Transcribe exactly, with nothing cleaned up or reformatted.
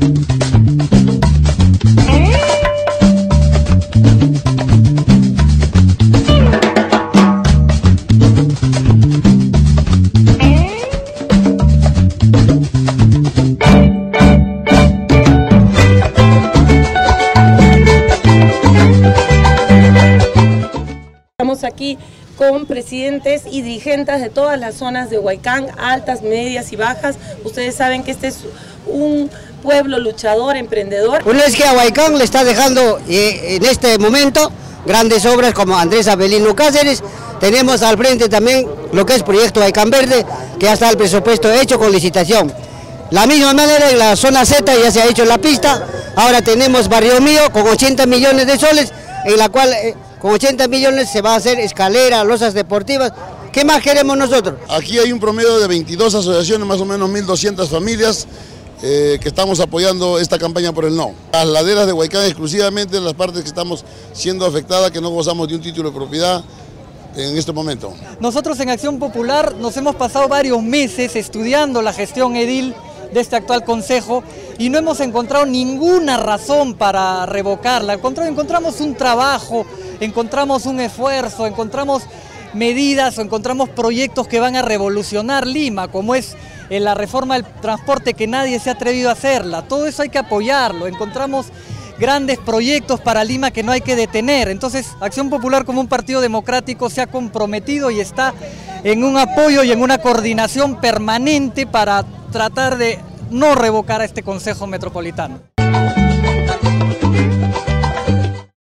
Estamos aquí con presidentes y dirigentes de todas las zonas de Huaycán, altas, medias y bajas. Ustedes saben que este es un pueblo luchador, emprendedor. Una vez que a Huaycán le está dejando eh, en este momento grandes obras como Andrés Avelino Cáceres. Tenemos al frente también lo que es Proyecto Huaycán Verde, que ya está el presupuesto hecho con licitación. La misma manera en la zona Z ya se ha hecho la pista. Ahora tenemos Barrio Mío con ochenta millones de soles, en la cual eh, con ochenta millones se va a hacer escalera, losas deportivas. ¿Qué más queremos nosotros? Aquí hay un promedio de veintidós asociaciones, más o menos mil doscientas familias eh, que estamos apoyando esta campaña por el no. Las laderas de Huaycán exclusivamente las partes que estamos siendo afectadas, que no gozamos de un título de propiedad en este momento. Nosotros en Acción Popular nos hemos pasado varios meses estudiando la gestión edil de este actual consejo y no hemos encontrado ninguna razón para revocarla. Al contrario, encontramos un trabajo, encontramos un esfuerzo, encontramos medidas o encontramos proyectos que van a revolucionar Lima, como es la reforma del transporte que nadie se ha atrevido a hacerla. Todo eso hay que apoyarlo. Encontramos grandes proyectos para Lima que no hay que detener. Entonces, Acción Popular como un partido democrático se ha comprometido y está en un apoyo y en una coordinación permanente para tratar de no revocar a este Consejo Metropolitano.